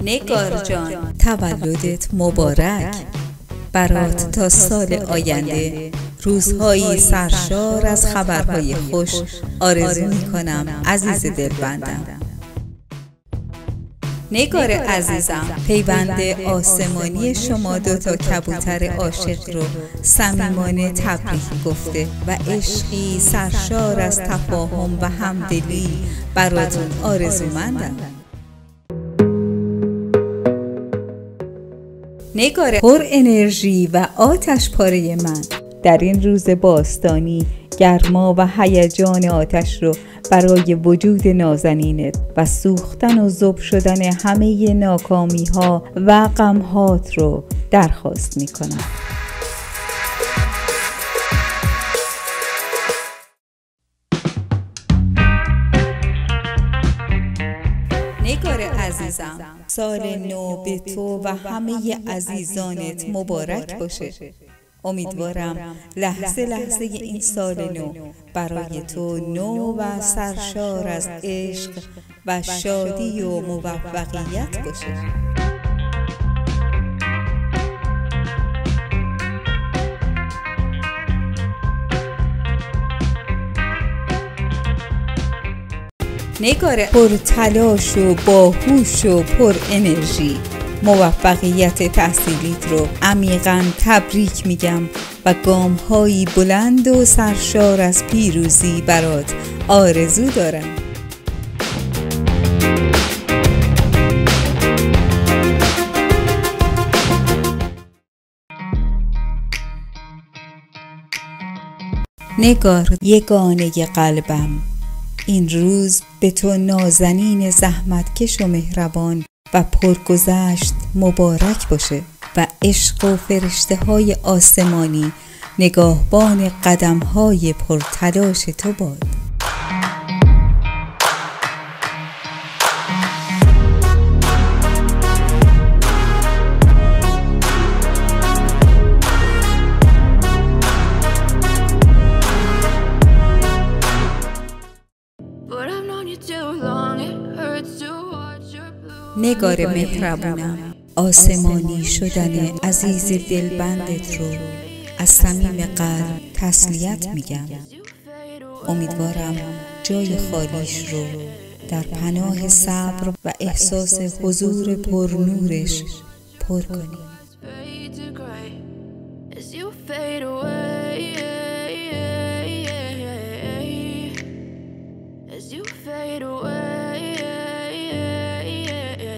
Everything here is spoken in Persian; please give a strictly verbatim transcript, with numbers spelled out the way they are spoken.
نگار جان، تولدت مبارک. برات تا سال آینده روزهایی سرشار از خبرهای خوش آرزو میکنم عزیز دلبندم. نگار عزیزم، پیوند آسمانی شما دوتا کبوتر عاشق رو صمیمانه تبریک گفته و عشقی سرشار از تفاهم و همدلی براتون آرزومندم. نگار پر انرژی و آتش پاره من، در این روز باستانی گرما و هیجان آتش رو برای وجود نازنینت و سوختن و ذوب شدن همه ناکامی ها و غمهات رو درخواست می کنم. نگار عزیزم، سال نو به تو و همه عزیزانت مبارک باشه. امیدوارم لحظه لحظه این سال نو برای تو نو و سرشار از عشق و شادی و موفقیت باشه. نگار پر تلاش و باهوش و پر انرژی، موفقیت تحصیلیت رو عمیقاً تبریک میگم و گام‌هایی بلند و سرشار از پیروزی برات آرزو دارم. نگار یگانه قلبم، این روز به تو نازنین زحمتکش و مهربان و پرگذشت مبارک باشه و عشق و فرشته های آسمانی نگاهبان قدم های پرتلاش تو باد. نگار مهربونم، آسمانی شدن عزیز دلبندت رو از صمیم قلب تسلیت میگم. امیدوارم جای خالیش رو در پناه صبر و احساس حضور پرنورش پر کنی.